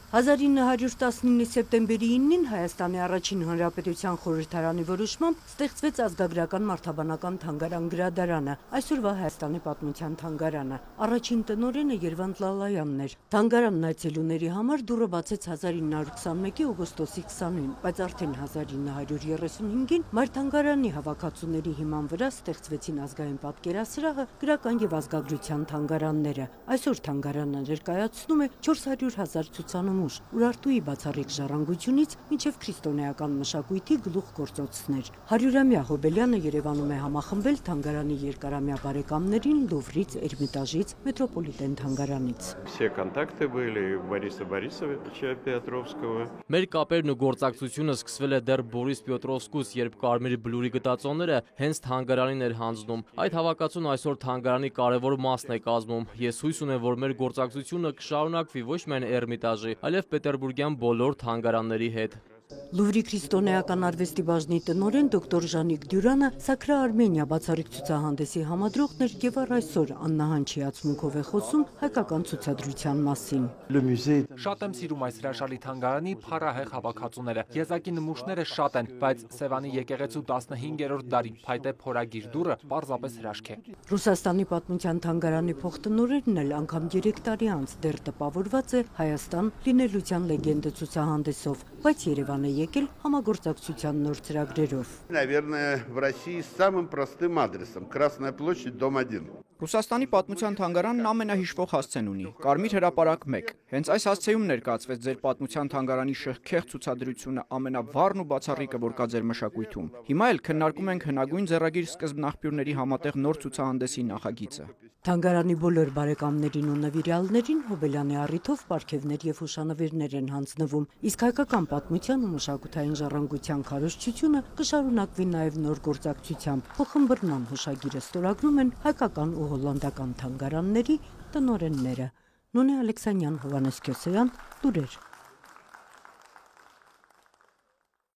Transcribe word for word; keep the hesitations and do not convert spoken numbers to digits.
հազար ինը հարյուր տասնինը սեպտեմբերի ինին Հայաստանի առաջին հանրապետության խորհրդարանի որոշմամբ ստեղծվեց ազգագրական մարդաբանական թանգարան գրադարանը, այսօրվա Հայաստանի պատմության թանգարանը։ Առաջին տնօրենը Երվանդ Լալայանն էր։ Թանգարանն այցելուների համար դուռը բացեց հազար ինը հարյուր քսանմեկի օգոստոսի քսանին, բայց արդեն հազար ինը հարյուր երեսունհինգին Մայրթանգարանի հավաքածուների հիման վրա ստեղծվեցին ազգային պատկերասրահը, գրական եւ ազգագրության թանգարանները։ Այսօր թանգարանը ներկայացնում է չորս հարյուր հազար ցուցանմուշ, Ուրարտուի բացառիկ ժառանգությունից մինչև քրիստոնեական մշակույթի գլուխգործոցներ։ Հարյուրամյա Հոբելյանը Երևանում է համախմբել թանգարանի երկարամյա բարեկամներին Լուվրից, Էրմիտաժից, Մետրոպոլիտեն թանգարանից։ Մեր կապերն ու գործակցությունը սկսվել է դեռ Բորիս Պյոտրովսկուց, երբ Կարմիր բլուրի գտածոները հենց թանգարանին էր հանձնում։ Այդ հավաքածուն այսօր թանգարանի կարևոր մասն է կազմում։ Ես հույս ունեմ, որ մեր գործակցությունը կշարունակվի ոչ միայն Էրմիտաժի, այլև պետերբուրգյան բոլոր թանգարանների հետ։ Լուվրի քրիստոնեական արվեստի բաժնի տնօրեն դոկտոր Ժանիկ Դյուրանը Սակրա Արմենիա բացառիկ ցուցահանդեսի համադրողն էր եւ առ այսօր աննահանջ հիացմունքով է խոսում հայկական ցուցադրության մասին։ Շատ եմ սիրում այս հրաշալի թանգարանի փառահեղ հավաքածուները։ Եզակի նմուշները շատ են, բայց Սևանի եկեղեցու տասնհինգերորդ դարի փայտե փորագիր դուռը պարզապես հրաշք է։ Ռուսաստանի պատմության թանգարանի փոխտնօրենն էլ անգամ երեք տարի անց դեռ տպավորված է Հայաստան լինելության լեգենդը ցուցահանդեսով, բայց Երևան է եկել համագործակցության նոր ծրագրերով։ Наверное, в России самым простым адресом Красная площадь, дом один. Ռուսաստանի պատմության թանգարանն ամենահիշվող հասցեն ունի՝ Կարմիր հրապարակ մեկ։ Հենց այս հասցեում ներկայացվեց ձեր պատմության թանգարանի շղքեղ ցուցադրությունը, ամենավառն ու բացառիկը, որ կա ձեր մշակույթում։ Հիմա էլ քննարկում ենք հնագույն ձեռագիր սկզբնաղբյուրների համատեղ նոր ցուցահանդեսի նախագիծը։ Թանգարանի բոլոր բարեկամներին ու նվիրյալներին Հոբելյանի առիթով պարգևներ եւ հուշանվերներ են հանձնվում, իսկ հայկական պատմության ու մշակութային ժառանգության քարոզչությունը կշարունակվի նաեւ նոր գործակցությամբ։ Փոխմբռնման հուշագիրը ստորագրում են հայկական ու հոլանդական թանգարանների տնօրենները։ Նոնե Ալեքսանյան, Հովհաննես Քյոսեյան, լուրեր։